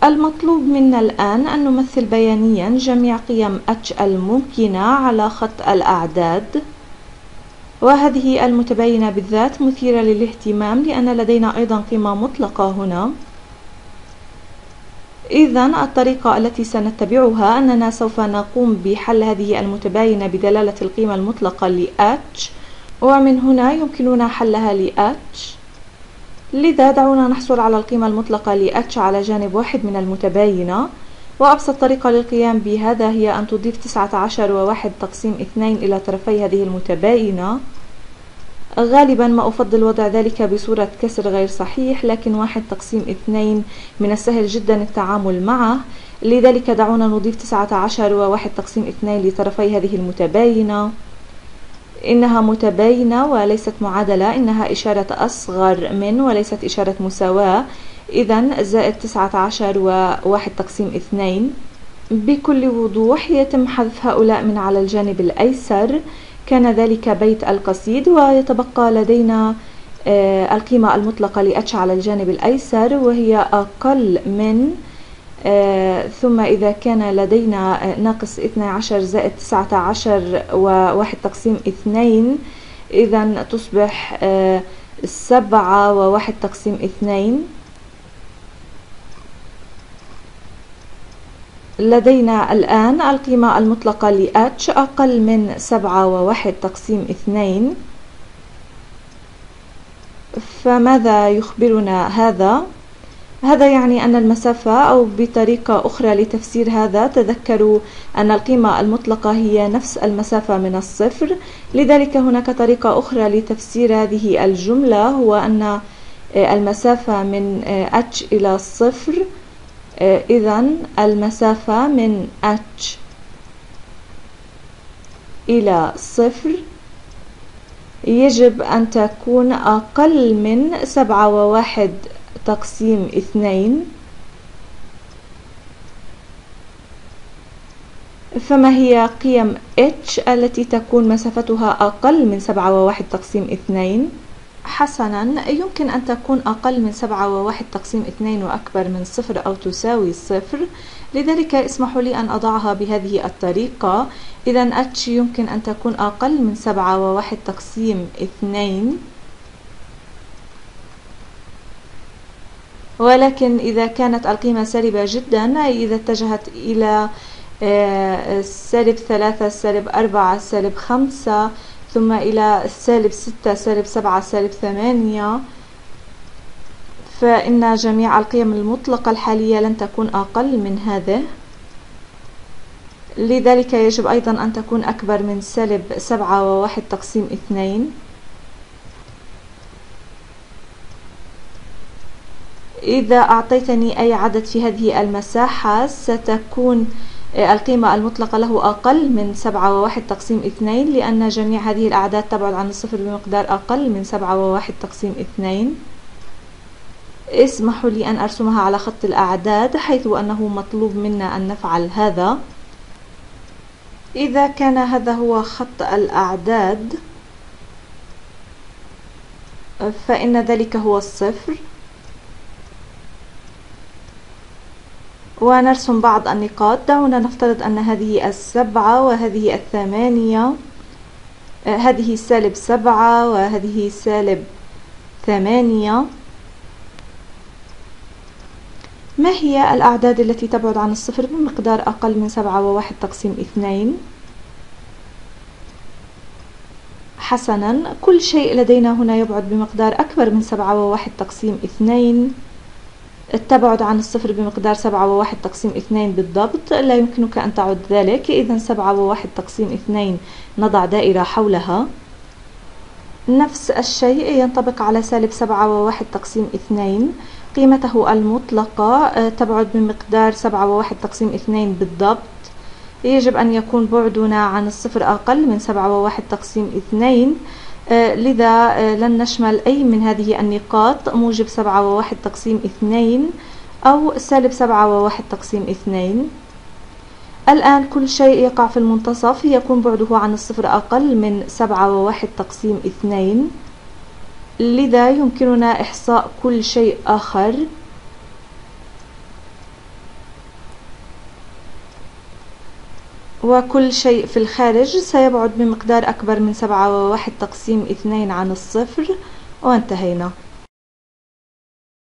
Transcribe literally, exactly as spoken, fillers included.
المطلوب منا الآن أن نمثل بيانيا جميع قيم h الممكنة على خط الأعداد، وهذه المتباينة بالذات مثيرة للاهتمام لأن لدينا أيضا قيمة مطلقة هنا. إذن الطريقة التي سنتبعها أننا سوف نقوم بحل هذه المتباينة بدلالة القيمة المطلقة ل h، ومن هنا يمكننا حلها ل h. لذا دعونا نحصل على القيمة المطلقة ل h على جانب واحد من المتباينة، وأبسط طريقة للقيام بهذا هي أن تضيف تسعة عشر وواحد تقسيم اثنين إلى طرفي هذه المتباينة. غالبا ما أفضل وضع ذلك بصورة كسر غير صحيح، لكن واحد تقسيم اثنين من السهل جدا التعامل معه، لذلك دعونا نضيف تسعة عشر وواحد تقسيم اثنين لطرفي هذه المتباينة. إنها متباينة وليست معادلة، إنها إشارة أصغر من وليست إشارة مساواة، إذن زائد تسعة عشر وواحد تقسيم اثنين. بكل وضوح يتم حذف هؤلاء من على الجانب الأيسر، كان ذلك بيت القصيد، ويتبقى لدينا آه القيمة المطلقة ل h على الجانب الأيسر وهي أقل من آه ثم إذا كان لدينا آه ناقص اثني عشر زائد تسعة عشر وواحد تقسيم اثنين، إذن تصبح آه سبعة وواحد تقسيم اثنين. لدينا الآن القيمة المطلقة ل h أقل من سبعة وواحد تقسيم اثنين. فماذا يخبرنا هذا؟ هذا يعني أن المسافة، أو بطريقة أخرى لتفسير هذا، تذكروا أن القيمة المطلقة هي نفس المسافة من الصفر، لذلك هناك طريقة أخرى لتفسير هذه الجملة، هو أن المسافة من h إلى الصفر، إذن المسافة من h إلى صفر يجب أن تكون أقل من سبعة وواحد تقسيم اثنين. فما هي قيم h التي تكون مسافتها أقل من سبعة وواحد تقسيم اثنين؟ حسنا، يمكن أن تكون أقل من سبعة وواحد تقسيم اثنين وأكبر من صفر أو تساوي صفر، لذلك اسمحوا لي أن أضعها بهذه الطريقة. إذن h يمكن أن تكون أقل من سبعة وواحد تقسيم اثنين، ولكن إذا كانت القيمة سالبة جدا، أي إذا اتجهت إلى سالب ثلاثة سالب أربعة سالب خمسة ثم إلى سالب ستة سالب سبعة سالب ثمانية، فإن جميع القيم المطلقة الحالية لن تكون أقل من هذه، لذلك يجب أيضا أن تكون أكبر من سالب سبعة وواحد تقسيم اثنين. إذا أعطيتني أي عدد في هذه المساحة ستكون القيمة المطلقة له أقل من سبعة وواحد تقسيم اثنين، لأن جميع هذه الأعداد تبعد عن الصفر بمقدار أقل من سبعة وواحد تقسيم اثنين. اسمحوا لي أن أرسمها على خط الأعداد، حيث أنه مطلوب منا أن نفعل هذا. إذا كان هذا هو خط الأعداد فإن ذلك هو الصفر، ونرسم بعض النقاط. دعونا نفترض أن هذه السبعة وهذه الثمانية، هذه سالب سبعة وهذه سالب ثمانية. ما هي الأعداد التي تبعد عن الصفر بمقدار أقل من سبعة وواحد تقسيم اثنين؟ حسنا، كل شيء لدينا هنا يبعد بمقدار أكبر من سبعة وواحد تقسيم اثنين. التبعد عن الصفر بمقدار سبعة وواحد تقسيم اثنين بالضبط، لا يمكنك أن تعد ذلك. إذن سبعة وواحد تقسيم اثنين نضع دائرة حولها. نفس الشيء ينطبق على سالب سبعة وواحد تقسيم اثنين، قيمته المطلقة تبعد بمقدار سبعة وواحد تقسيم اثنين بالضبط. يجب أن يكون بعدنا عن الصفر أقل من سبعة وواحد تقسيم اثنين، لذا لن نشمل أي من هذه النقاط موجب سبعة وواحد تقسيم اثنين أو سالب سبعة وواحد تقسيم اثنين. الآن كل شيء يقع في المنتصف يكون بعده عن الصفر أقل من سبعة وواحد تقسيم اثنين، لذا يمكننا إحصاء كل شيء آخر. وكل شيء في الخارج سيبعد بمقدار أكبر من سبعة وواحد تقسيم اثنين عن الصفر، وانتهينا.